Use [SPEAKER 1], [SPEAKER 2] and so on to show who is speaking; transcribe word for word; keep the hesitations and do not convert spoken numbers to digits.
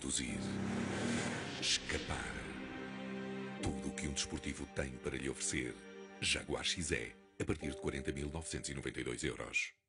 [SPEAKER 1] Conduzir. Escapar. Tudo o que um desportivo tem para lhe oferecer. Jaguar X E, a partir de quarenta mil novecentos e noventa e dois euros.